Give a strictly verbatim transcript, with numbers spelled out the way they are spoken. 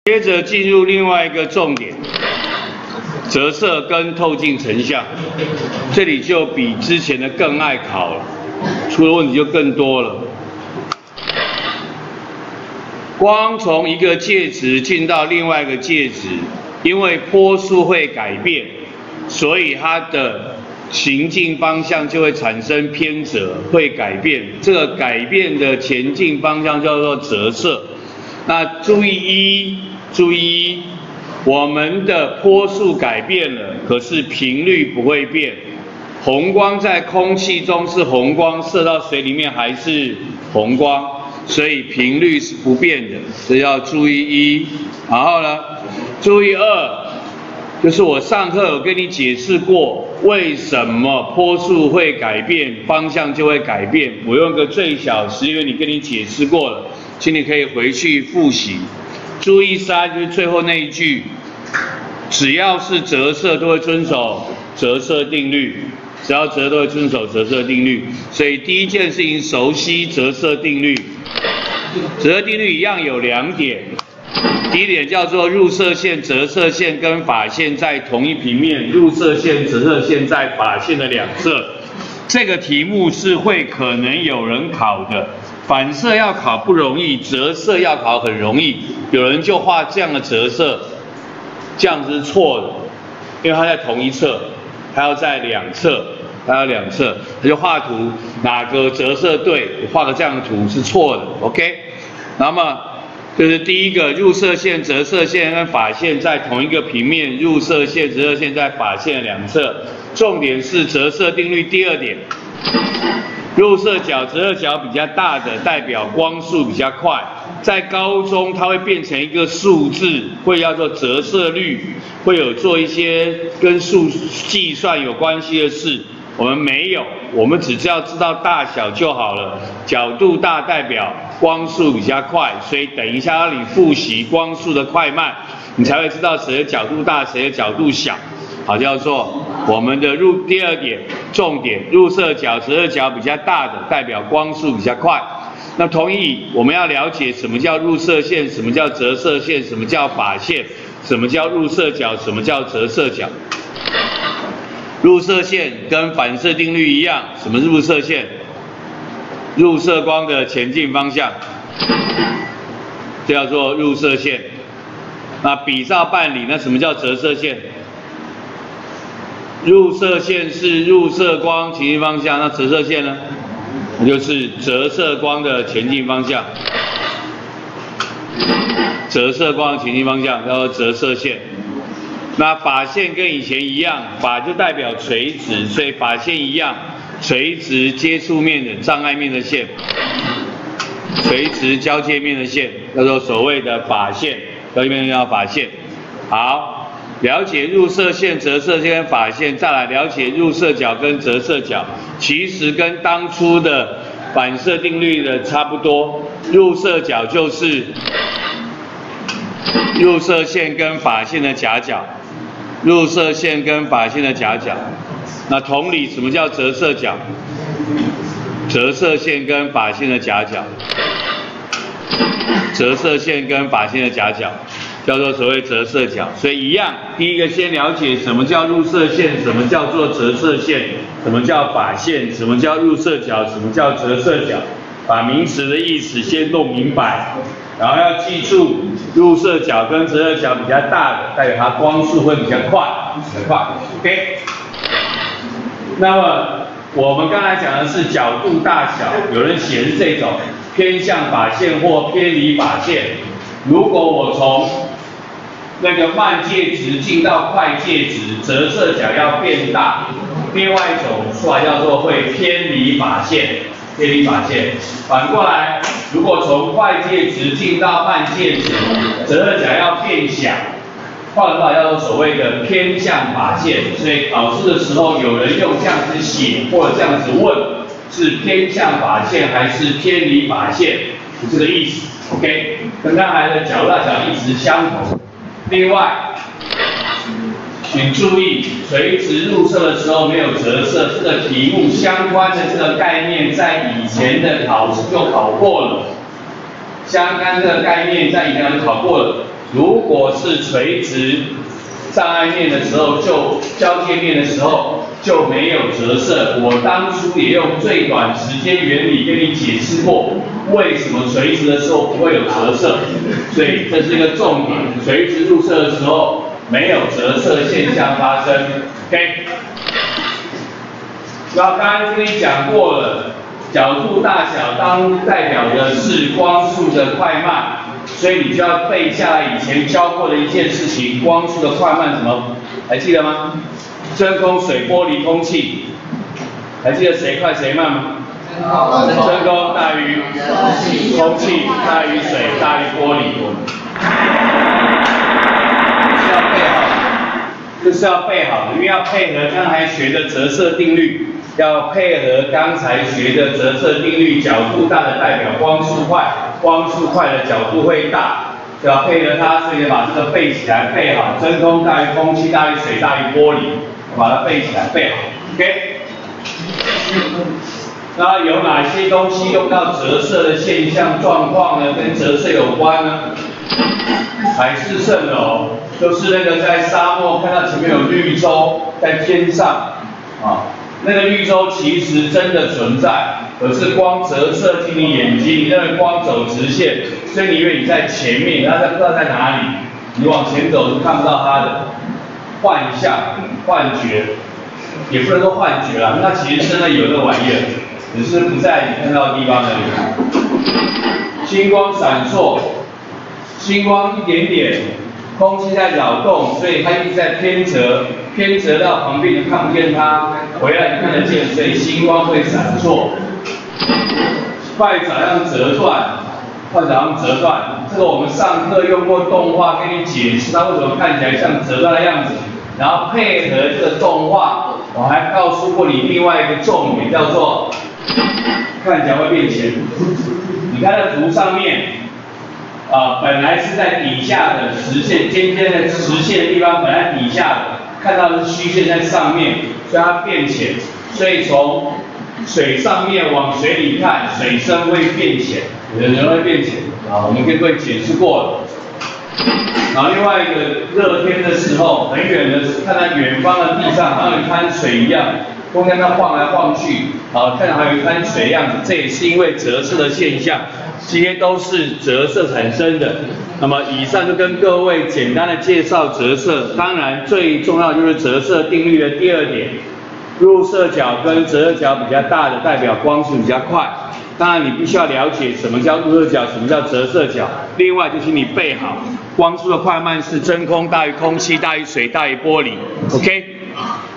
接着进入另外一个重点，折射跟透镜成像，这里就比之前的更爱考了，出的问题就更多了。光从一个介质进到另外一个介质，因为波速会改变，所以它的行进方向就会产生偏折，会改变。这个改变的前进方向叫做折射。那注意一，注意一，我们的波速改变了，可是频率不会变。红光在空气中是红光，射到水里面还是红光，所以频率是不变的，这要注意一。然后呢，注意二，就是我上课有跟你解释过，为什么波速会改变，方向就会改变。我用个最小实原理跟你解释过了，请你可以回去复习。注意三就是最后那一句，只要是折射都会遵守折射定律，只要折都会遵守折射定律。所以第一件事情熟悉折射定律。折射定律一样有两点，第一点叫做入射线、折射线跟法线在同一平面，入射线、折射线在法线的两侧。这个题目是会可能有人考的，反射要考不容易，折射要考很容易。有人就画这样的折射，这样是错的，因为它在同一侧，它要在两侧，它要两侧，他就画图，哪个折射对，我画个这样的图是错的 ，OK？ 那么就是第一个，入射线、折射线跟法线在同一个平面，入射线、折射线在法线的两侧。重点是折射定律第二点，入射角、折射角比较大的代表光速比较快。在高中它会变成一个数字，会叫做折射率，会有做一些跟数计算有关系的事。我们没有，我们只要知道大小就好了。角度大代表光速比较快，所以等一下让你复习光速的快慢，你才会知道谁的角度大，谁的角度小。好，叫做我们的入第二点重点，入射角、折射角比较大的代表光速比较快。那同意我们要了解什么叫入射线，什么叫折射线，什么叫法线，什么叫入射角，什么叫折射角。入射线跟反射定律一样，什么入射线？入射光的前进方向，这叫做入射线。那比照办理，那什么叫折射线？入射线是入射光前进方向，那折射线呢？那就是折射光的前进方向。折射光的前进方向叫做折射线。那法线跟以前一样，法就代表垂直，所以法线一样，垂直接触面的障碍面的线，垂直交界面的线叫做所谓的法线，交界面叫法线。好，了解入射线、折射线跟法线，再来了解入射角跟折射角，其实跟当初的反射定律的差不多。入射角就是入射线跟法线的夹角，入射线跟法线的夹角。那同理，什么叫折射角？折射线跟法线的夹角，折射线跟法线的夹角叫做所谓折射角。所以一样，第一个先了解什么叫入射线，什么叫做折射线，什么叫法线，什么叫入射角，什么叫折射角，把名词的意思先弄明白。然后要记住，入射角跟折射角比较大的，代表它光速会比较快，比较快。OK。那么我们刚才讲的是角度大小，有人写是这种偏向法线或偏离法线。如果我从那个慢介质进到快介质，折射角要变大。另外一种说法叫做会偏离法线。偏离法线，反过来，如果从快介质进到慢介质，折射角要变小，换句话叫做所谓的偏向法线。所以考试的时候，有人用这样子写或者这样子问，是偏向法线还是偏离法线，是这个意思。OK， 跟刚才的角度大小一直相同。另外，请注意，垂直入射的时候没有折射，这个题目相关的这个概念在以前的考试就考过了。相关这个概念在以前就考过了， 如果是垂直障碍面的时候，就交界面的时候就没有折射。我当初也用最短时间原理跟你解释过，为什么垂直的时候不会有折射，所以这是一个重点。垂直入射的时候没有折射现象发生 ，OK。然后刚刚跟你讲过了，角度大小当代表的是光速的快慢。所以你就要背下来以前教过的一件事情，光速的快慢什么？还记得吗？真空、水、玻璃、空气，还记得谁快谁慢吗？真空大于空气大于水大于玻璃。是要背好的，这是要背好的，因为要配合刚才学的折射定律，要配合刚才学的折射定律，角度大的代表光速快。光速快的角度会大，就要配合它，所以把这个背起来，背好。真空大于空气大于水大于玻璃，把它背起来，背好 ，OK。那有哪些东西用到折射的现象状况呢？跟折射有关呢？海市蜃楼，就是那个在沙漠看到前面有绿洲在天上啊，那个绿洲其实真的存在。可是光折射进你眼睛，你认为光走直线，所以你以为你在前面，它不知道在哪里，你往前走是看不到它的。幻象、幻觉，也不能说幻觉啦，它其实真的有这个玩意儿，只是不在你看到的地方而已。星光闪烁，星光一点点，空气在扰动，所以它一直在偏折，偏折到旁边你看不见它，回来你看得见，所以星光会闪烁。快早上折断，快早上折断，这个我们上课用过动画跟你解释它为什么看起来像折断的样子，然后配合这个动画，我还告诉过你另外一个重点叫做看起来会变浅。你看这图上面，啊、呃，本来是在底下的实线尖尖的实线的地方，本来底下的看到的是虚线在上面，所以它变浅，所以从水上面往水里看，水深会变浅，有的人会变浅啊，我们跟各位解释过了。然后另外一个热天的时候，很远的看到远方的地上好像有一滩水一样，空间它晃来晃去，啊，看到还有一滩水的样子，这也是因为折射的现象，这些都是折射产生的。那么以上就跟各位简单的介绍折射，当然最重要就是折射定律的第二点。入射角跟折射角比较大的，代表光速比较快。当然，你必须要了解什么叫入射角，什么叫折射角。另外，就请你背好，光速的快慢是真空大于空气大于水大于玻璃 ，OK？